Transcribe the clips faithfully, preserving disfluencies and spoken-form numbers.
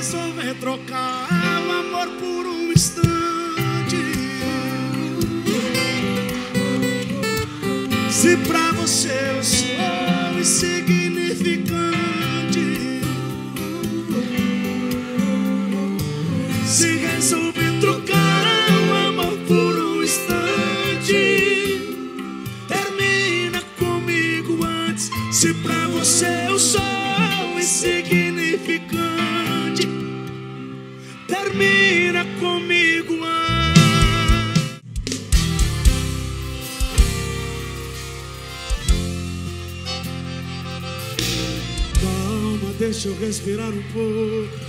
resolver trocar o amor por um instante, se pra você eu sou insignificante, se resolver trocar o amor por um instante, termina comigo antes. Se pra você eu sou insignificante, termina comigo antes. Calma, deixa eu respirar um pouco.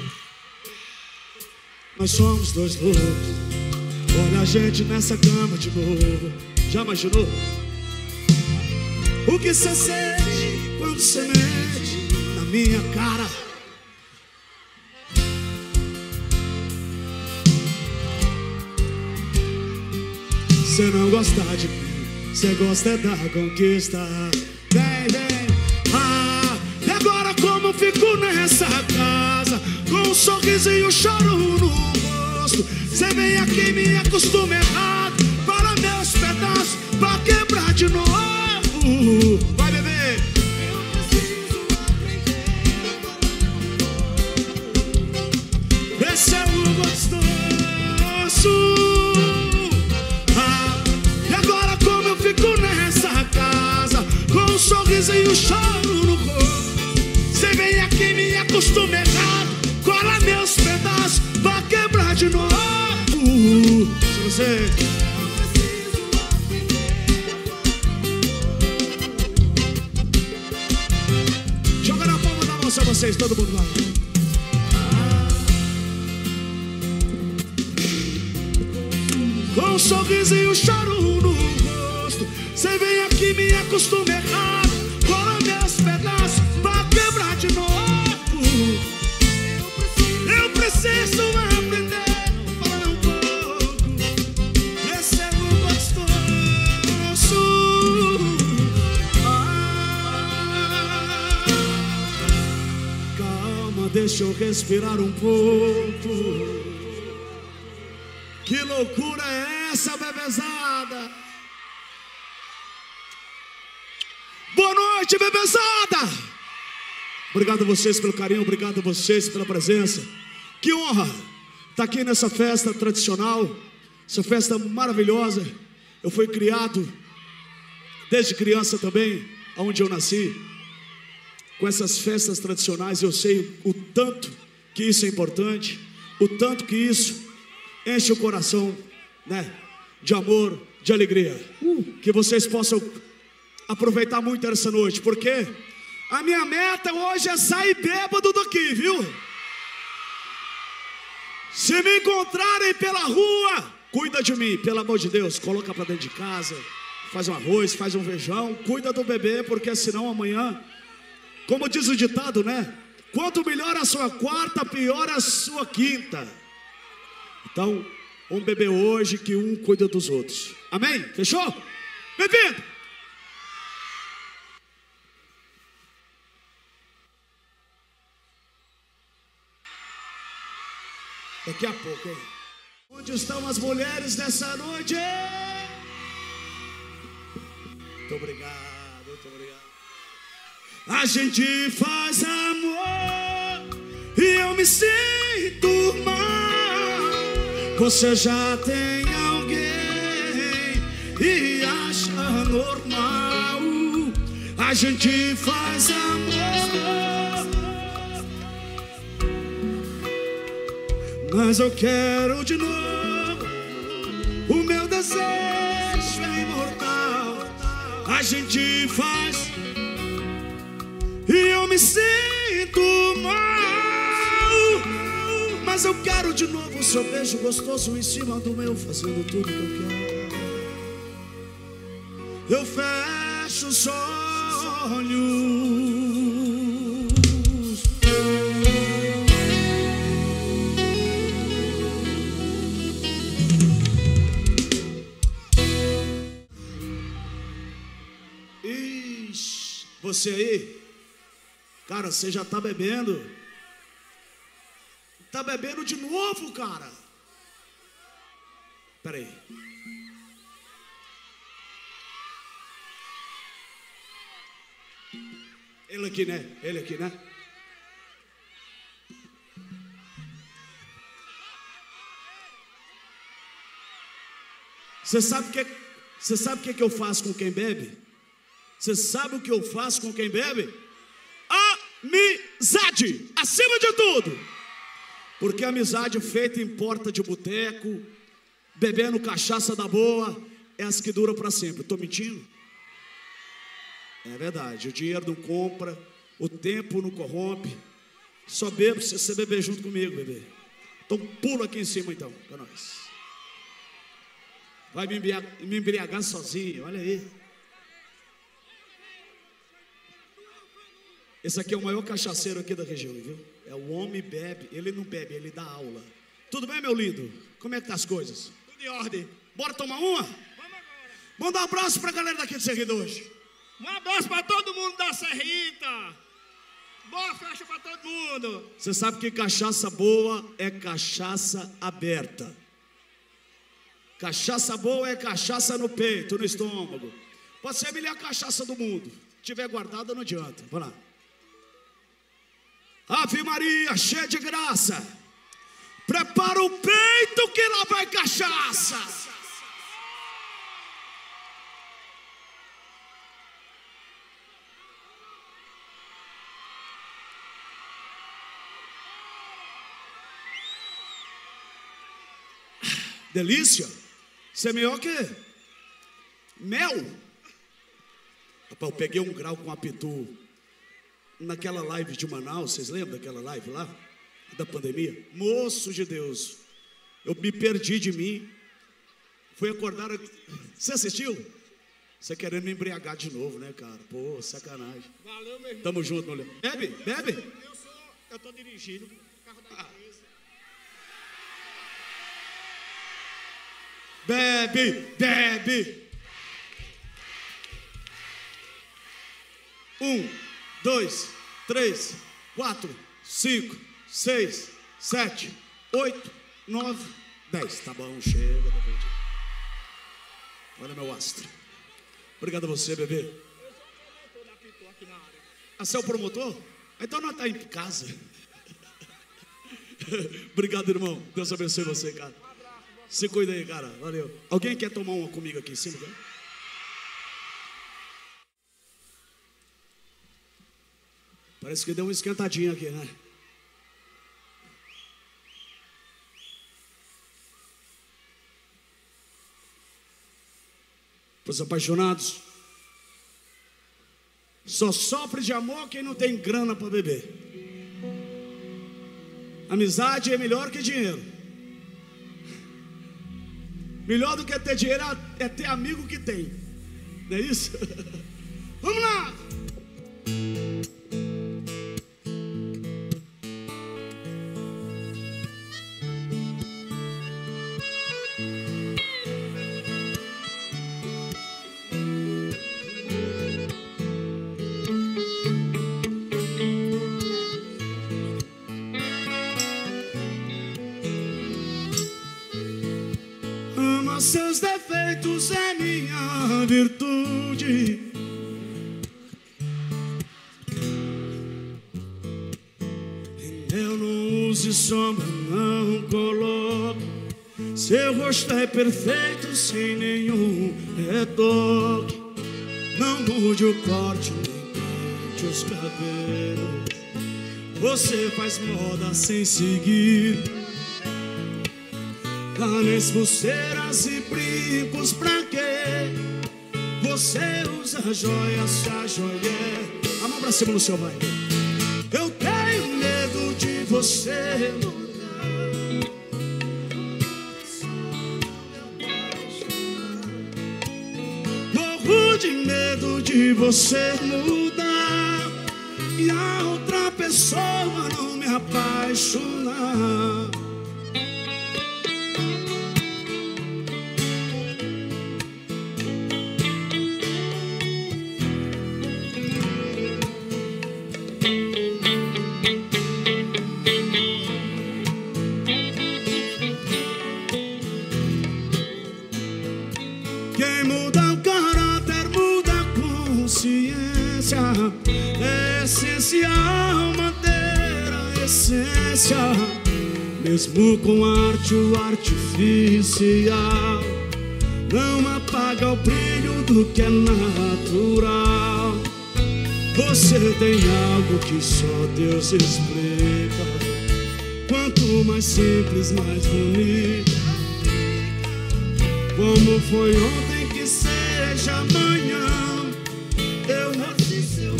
Nós somos dois loucos. Olha a gente nessa cama de novo. Já imaginou? O que você sente quando você mete na minha cara? Você não gosta de mim, você gosta é da conquista. Vem, vem. Ah, e agora como fico nessa casa, com um sorriso e um choro no rosto? Você vem aqui e me acostuma errado, para meus pedaços, pra quebrar de novo. Vai, bebê. Eu preciso aprender. Esse é o gostoso. Ah, e agora como eu fico nessa casa, com um sorriso e um choro no rosto? Você vem aqui e me acostuma errado, cola meus pedaços pra quebrar de novo. Se você... Joga na palma da mão, só vocês, todo mundo lá. Com um sorriso e um choro no rosto, você vem aqui e me acostuma errado, cola meus pedaços pra quebrar de novo. Eu preciso aprender a falar um pouco. Esse é o gostoso. Ah, calma, deixa eu respirar um pouco. Que loucura é essa, bebezada? Boa noite, bebezada! Obrigado a vocês pelo carinho, obrigado a vocês pela presença. Que honra estar aqui nessa festa tradicional, essa festa maravilhosa. Eu fui criado desde criança também, onde eu nasci, com essas festas tradicionais. Eu sei o tanto que isso é importante, o tanto que isso enche o coração, né, de amor, de alegria. uh, Que vocês possam aproveitar muito essa noite, porque a minha meta hoje é sair bêbado daqui, viu? Se me encontrarem pela rua, cuida de mim, pelo amor de Deus. Coloca pra dentro de casa, faz um arroz, faz um feijão, cuida do bebê, porque senão amanhã, como diz o ditado, né, quanto melhor a sua quarta, pior a sua quinta. Então, um bebê hoje, que um cuida dos outros. Amém? Fechou? Bem-vindo! Daqui a pouco, hein? Onde estão as mulheres dessa noite? Muito obrigado, muito obrigado. A gente faz amor e eu me sinto mal. Você já tem alguém e acha normal. A gente faz amor, mas eu quero de novo. O meu desejo é imortal. A gente faz e eu me sinto mal, mas eu quero de novo o seu beijo gostoso em cima do meu, fazendo tudo que eu quero. Eu fecho os olhos. Ixi, você aí, cara, você já tá bebendo. Tá bebendo de novo, cara. Espera aí. Ele aqui, né? Ele aqui, né? Você sabe o que, você sabe o que, que eu faço com quem bebe? Você sabe o que eu faço com quem bebe? Amizade, acima de tudo. Porque amizade feita em porta de boteco, bebendo cachaça da boa, é as que duram para sempre. Estou mentindo? É verdade, o dinheiro não compra, o tempo não corrompe. Só bebo se você beber junto comigo, bebê. Então pula aqui em cima então, para nós. Vai me embriagar, me embriagar sozinho, olha aí. Esse aqui é o maior cachaceiro aqui da região, viu? É o homem bebe, ele não bebe, ele dá aula. Tudo bem, meu lindo? Como é que tá as coisas? Tudo em ordem. Bora tomar uma? Vamos agora. Manda um abraço pra galera daqui de Serrita hoje. Um abraço para todo mundo da Serrita. Boa festa para todo mundo. Você sabe que cachaça boa é cachaça aberta. Cachaça boa é cachaça no peito, no estômago. Pode ser a melhor cachaça do mundo. Se tiver guardada, não adianta. Vamos lá. Ave Maria, cheia de graça. Prepara o peito que lá vai cachaça. Delícia. Isso é melhor que mel. Rapaz, eu peguei um grau com a Pitu naquela live de Manaus. Vocês lembram daquela live lá? Da pandemia? Moço de Deus, eu me perdi de mim. Fui acordar. Você assistiu? Você querendo me embriagar de novo, né, cara? Pô, sacanagem. Valeu, meu irmão. Tamo junto, meu irmão. Bebe, bebe. Eu sou, eu tô dirigindo o carro da empresa. Bebe, bebe. Um, dois, três, quatro, cinco, seis, sete, oito, nove, dez. Tá bom, chega. Olha meu astro. Obrigado a você, bebê. Eu sou o promotor da Pitu aqui na área. Ah, você é o promotor? Então não tá em casa. Obrigado, irmão. Deus abençoe você, cara. Se cuida aí, cara. Valeu. Alguém quer tomar uma comigo aqui em cima? Cara? Parece que deu uma esquentadinha aqui, né? Os apaixonados, só sofre de amor quem não tem grana para beber. Amizade é melhor que dinheiro. Melhor do que ter dinheiro é ter amigo que tem. Não é isso? Vamos lá! Seus defeitos é minha virtude. Eu não use sombra, não coloco. Seu rosto é perfeito, sem nenhum retoque. Não mude o corte, nem pinte os cabelos. Você faz moda sem seguir. Anéis, pulseiras e brincos, pra quê? Você usa joias, se a joia é... A mão pra cima no seu vai. Eu tenho medo de você morro de medo de você mudar e a outra pessoa não me apaixonar. consciência. É essencial manter a essência, mesmo com arte o artificial. Não apaga o brilho do que é natural. Você tem algo que só Deus explica. Quanto mais simples, mais bonito. Como foi ontem, que seja amanhã. Eu nasci seu.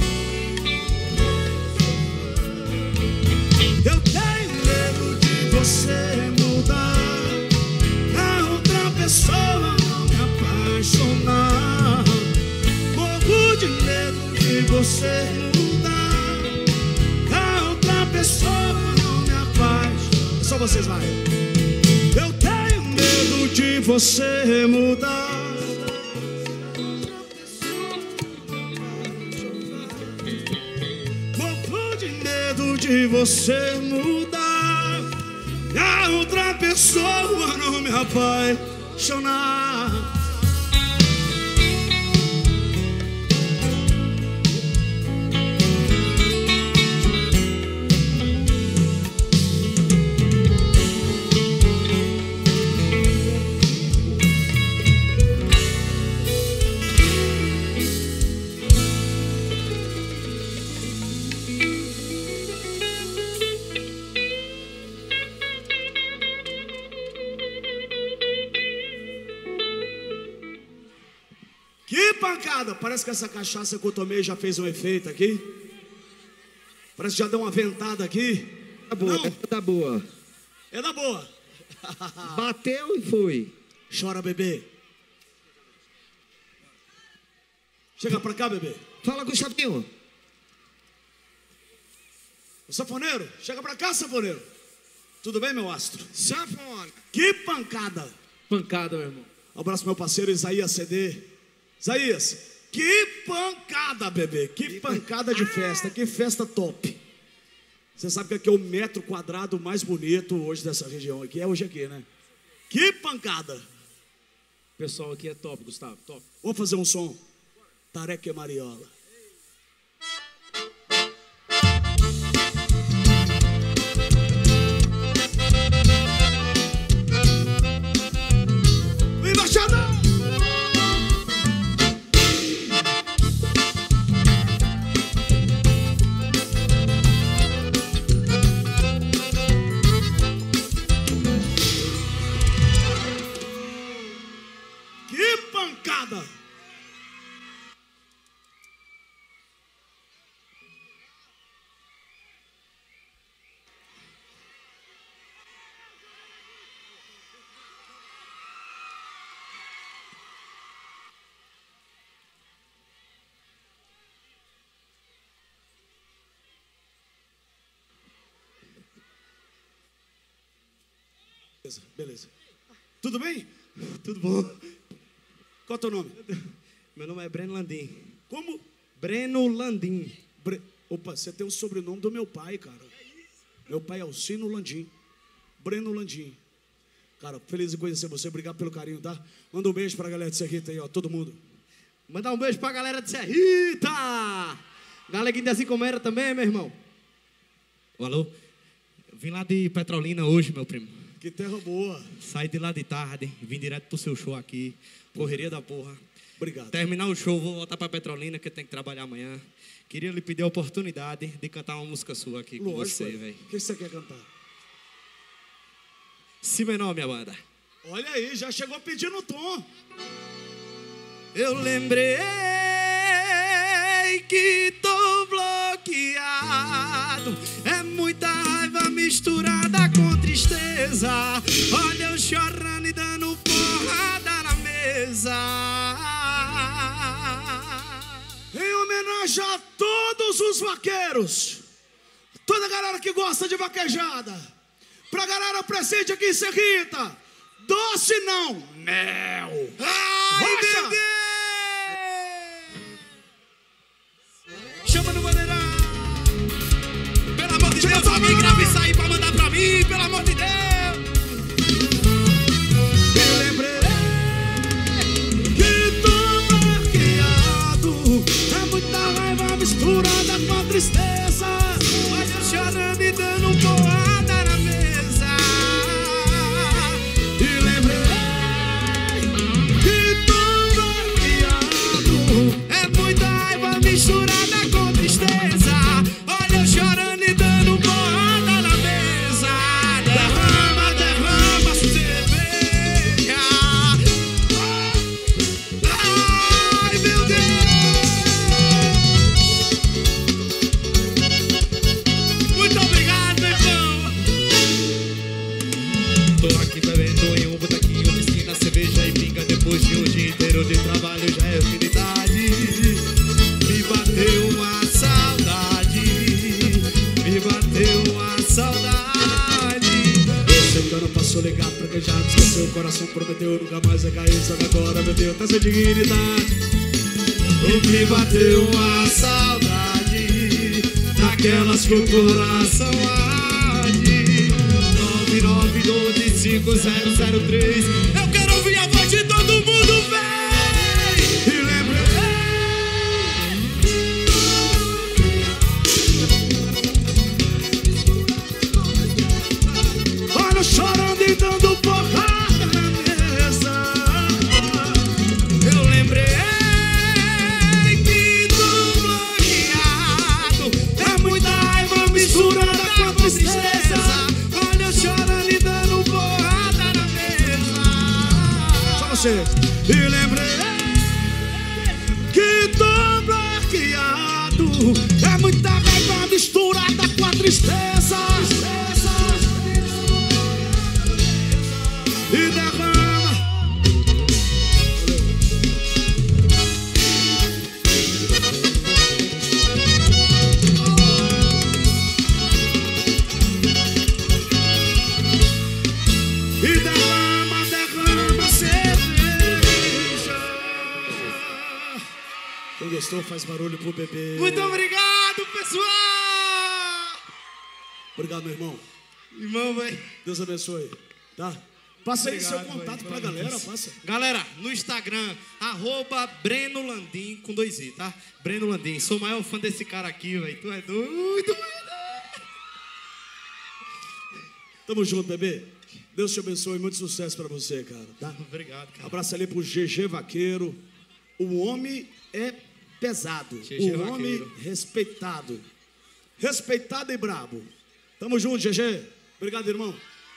Eu tenho medo de você mudar, a outra pessoa não me apaixonar. Morro de medo de você mudar, a outra pessoa não me apaixonar. Só vocês, vai. Eu tenho medo de você mudar. Morro de medo de você mudar, a outra pessoa não me apaixonar. Pancada, parece que essa cachaça que eu tomei já fez um efeito aqui. Parece que já deu uma ventada aqui. Tá boa, Não. é da boa. É da boa. Bateu e foi. Chora, bebê. Chega pra cá, bebê. Fala, Gustavinho. O sanfoneiro, chega pra cá, sanfoneiro. Tudo bem, meu astro? Sanfona. Que pancada. Pancada, meu irmão. Um abraço pro meu parceiro Isaías C D. Isaías, que pancada, bebê. Que pancada de festa, que festa top. Você sabe que aqui é o metro quadrado mais bonito hoje dessa região aqui. É hoje aqui, né? Que pancada. O pessoal aqui é top, Gustavo, top. Vamos fazer um som. Tareca e Mariola. Embaixador! Que pancada! Beleza, beleza. Tudo bem? Tudo bom? Qual é o teu nome? Meu nome é Breno Landim. Como? Breno Landim. Bre... Opa, você tem o sobrenome do meu pai, cara. Meu pai é Alcino Landim. Breno Landim. Cara, feliz em conhecer você. Obrigado pelo carinho, tá? Manda um beijo pra galera de Serrita aí, ó. Todo mundo. Mandar um beijo pra galera de Serrita. Galeguinho de assim como era também, meu irmão. Alô? Vim lá de Petrolina hoje, meu primo. Que terra boa. Saí de lá de tarde, vim direto pro seu show aqui. Correria da porra. Obrigado. Terminar o show, vou voltar pra Petrolina, que eu tenho que trabalhar amanhã. Queria lhe pedir a oportunidade de cantar uma música sua aqui com Lógico, você, velho. O que você quer cantar? Si menor, minha banda. Olha aí, já chegou pedindo o tom. Eu lembrei que tô bloqueado. É muita raiva misturada com tristeza. Olha eu chorando e dando porrada na mesa. Em homenagem a todos os vaqueiros, toda a galera que gosta de vaquejada, pra galera presente aqui em Serrita, doce não, mel. Ai, Rocha. meu Deus! Chama no bandeirão. Pelo amor de Deus, alguém grava isso aí pra mandar pra mim, pelo amor de Deus. Eu lembrei que tô bloqueado. É muita tristeza. Olha eu chorando e dando porrada na mesa. E lembrei que tô bloqueado. É muita raiva misturada com tristeza. Olha eu chorando e dando porrada na mesa. Derrama, derrama cerveja. Ai meu Deus. Muito obrigado, meu irmão. Tô aqui bebendo em um botequinho de esquina, cerveja e pinga. Depois de um dia inteiro de trabalho já é utilidade. Me bateu uma saudade. Me bateu uma saudade. Esse ano passou legal pra quem já me esqueceu. O coração prometeu nunca mais vai cair. Sabe agora, meu Deus, tá sem dignidade. Me bateu uma saudade daquelas que o coração arde. Nove nove doze cinco zero zero três. Eu quero ouvir a voz de todo mundo, vem! E lembrei. Olha chorando e dando porrada na mesa. Eu lembrei que tô bloqueado. É muita raiva misturada com tristeza. Olha eu chorando e dando porrada na mesa. Só você. E lembrei que tô bloqueado. É muita raiva misturada com a tristeza. E derrama. E derrama, derrama cerveja. Quem gostou faz barulho pro bebê. Muito obrigado, pessoal. Obrigado, meu irmão. Irmão, velho. Deus abençoe. Tá? Passa aí seu Obrigado, contato véio, pra pelo galera, menos. passa. Galera, no Instagram, arroba Breno Landim com dois i, tá? Breno Landim. Sou o maior fã desse cara aqui, velho. Tu é doido, velho. Tamo junto, bebê. Deus te abençoe. Muito sucesso pra você, cara. Tá? Obrigado, cara. Abraço ali pro G G Vaqueiro. O homem é pesado. G G o homem Vaqueiro. respeitado. Respeitado e brabo. Tamo junto, G G. Obrigado, irmão.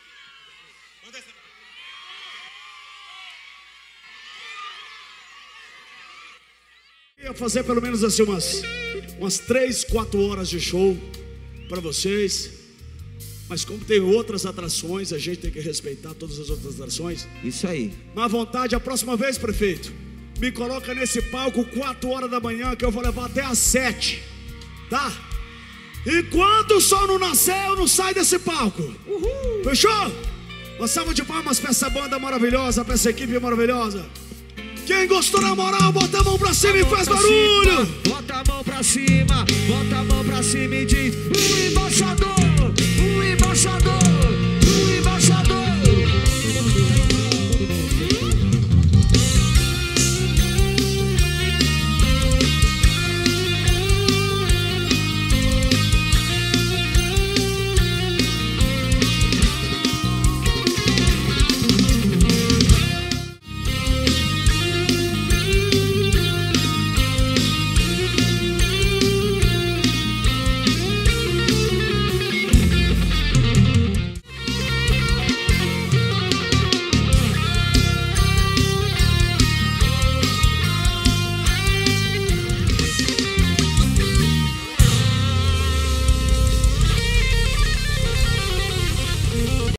Ia fazer pelo menos assim umas, umas três, quatro horas de show para vocês. Mas como tem outras atrações, a gente tem que respeitar todas as outras atrações. Isso aí. Mas à vontade, a próxima vez, prefeito, me coloca nesse palco quatro horas da manhã, que eu vou levar até às sete, tá? Enquanto o sol não nascer, eu não saio desse palco. Uhul. Fechou? Uma salva de palmas pra essa banda maravilhosa, pra essa equipe maravilhosa. Quem gostou na moral, bota a mão pra cima e faz barulho. Bota a mão pra cima, bota a mão pra cima e diz: